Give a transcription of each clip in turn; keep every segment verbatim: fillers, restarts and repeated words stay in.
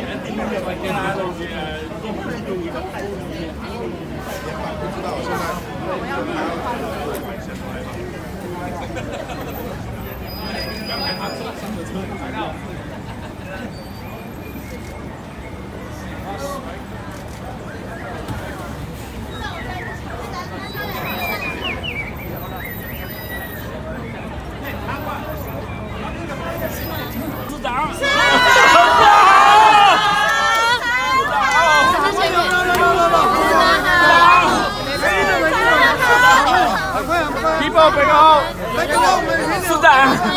市长。 背高，市长。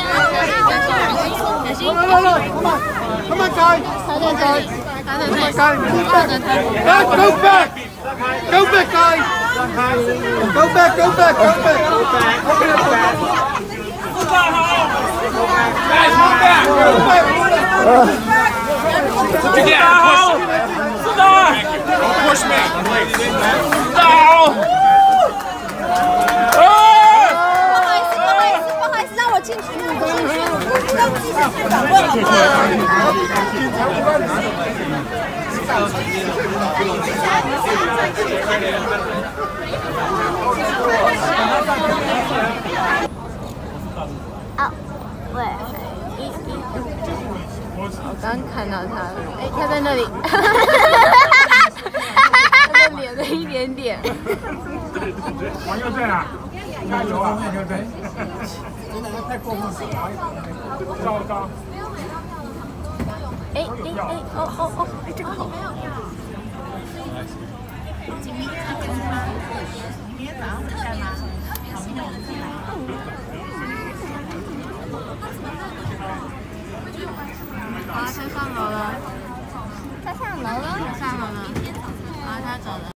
小心！来来来，慢慢，慢慢开，慢慢开，慢慢开，来 ，go back，go back， guys， go back，go back，go back，go back， 市长好 ，guys，go back，go back， 市长好，市长 ，push me， 市长好。 进去，进去，让自己去掌握好不好？啊，喂，一一，我刚看到他了，哎，他在那里，他的脸的一点点。 往右转啊！加油啊！右转。 太过分了！糟糕！ 哎哎哎！哦哦哦！哎，这个好。明天早上回家吗？好，他上楼了。他上楼了？上楼了。啊，他走了。